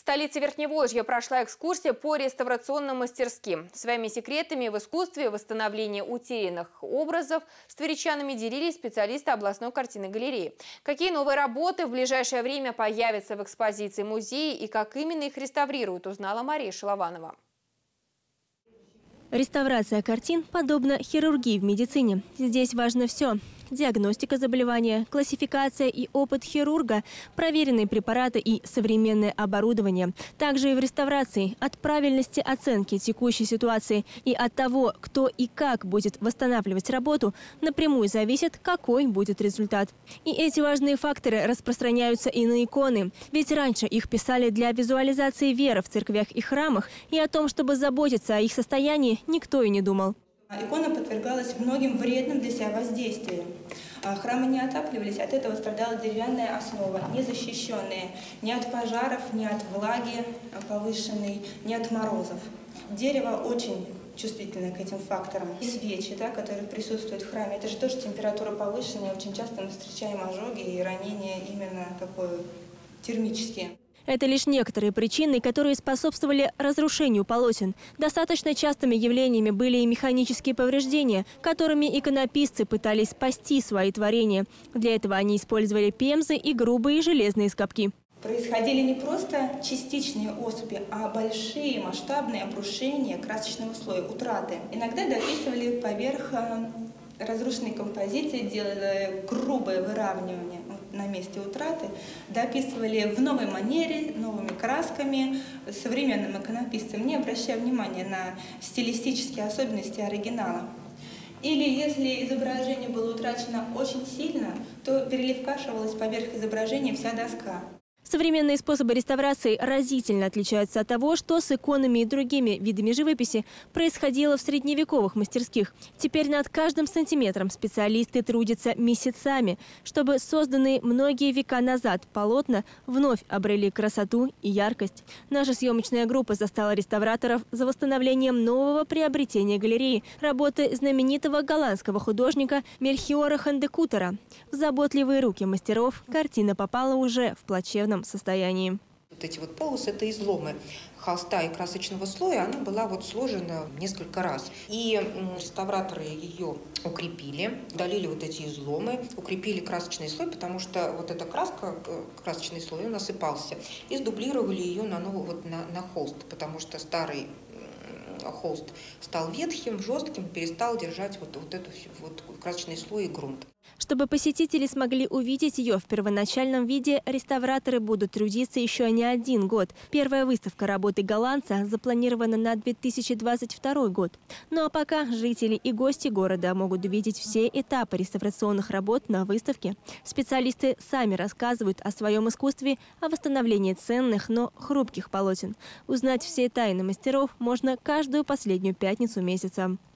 столице Верхневолжья прошла экскурсия по реставрационным мастерским. Своими секретами в искусстве восстановления утерянных образов с тверичанами делились специалисты областной картинной галереи. Какие новые работы в ближайшее время появятся в экспозиции музея и как именно их реставрируют, узнала Мария Шилованова. Реставрация картин подобна хирургии в медицине. Здесь важно все – диагностика заболевания, классификация и опыт хирурга, проверенные препараты и современное оборудование. Также и в реставрации от правильности оценки текущей ситуации и от того, кто и как будет восстанавливать работу, напрямую зависит, какой будет результат. И эти важные факторы распространяются и на иконы. Ведь раньше их писали для визуализации веры в церквях и храмах, и о том, чтобы заботиться о их состоянии, никто и не думал. Икона подвергалась многим вредным для себя воздействиям. Храмы не отапливались, от этого страдала деревянная основа, незащищенная ни от пожаров, ни от влаги повышенной, ни от морозов. Дерево очень чувствительное к этим факторам. И свечи, которые присутствуют в храме, это же тоже температура повышенная, очень часто мы встречаем ожоги и ранения именно термические. Это лишь некоторые причины, которые способствовали разрушению полотен. Достаточно частыми явлениями были и механические повреждения, которыми иконописцы пытались спасти свои творения. Для этого они использовали пемзы и грубые железные скобки. Происходили не просто частичные осыпи, а большие масштабные обрушения красочного слоя, утраты. Иногда дописывали поверх разрушенной композиции, делали грубое выравнивание на месте утраты, дописывали в новой манере, новыми красками, современным иконописцам, не обращая внимания на стилистические особенности оригинала. Или если изображение было утрачено очень сильно, то переливкашивалась поверх изображения вся доска. Современные способы реставрации разительно отличаются от того, что с иконами и другими видами живописи происходило в средневековых мастерских. Теперь над каждым сантиметром специалисты трудятся месяцами, чтобы созданные многие века назад полотна вновь обрели красоту и яркость. Наша съемочная группа застала реставраторов за восстановлением нового приобретения галереи – работы знаменитого голландского художника Мельхиора Хандекутера. В заботливые руки мастеров картина попала уже в плачевном состоянии. Вот эти полосы – это изломы холста и красочного слоя. Она была сложена несколько раз. И реставраторы ее укрепили, удалили эти изломы, укрепили красочный слой, потому что эта краска, красочный слой, он осыпался. И сдублировали ее на холст, потому что старый холст стал ветхим, жестким, перестал держать этот красочный слой и грунт. Чтобы посетители смогли увидеть ее в первоначальном виде, реставраторы будут трудиться еще не один год. Первая выставка работы голландца запланирована на 2022 год. Ну а пока жители и гости города могут увидеть все этапы реставрационных работ на выставке. Специалисты сами рассказывают о своем искусстве, о восстановлении ценных, но хрупких полотен. Узнать все тайны мастеров можно каждую последнюю пятницу месяца.